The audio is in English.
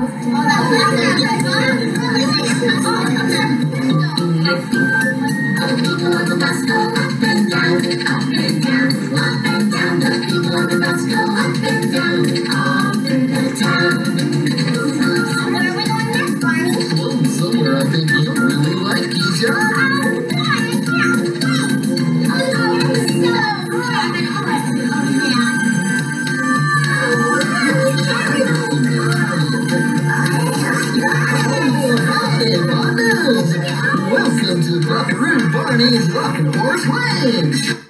The people on the bus go up and down, up and down, up and down. The people on the bus go up and down, all through the town. Where are we going next, Barney? Oh, somewhere I think you'll really like, Keisha. Welcome to Buckaroo Barney's Rock and Horse Ranch.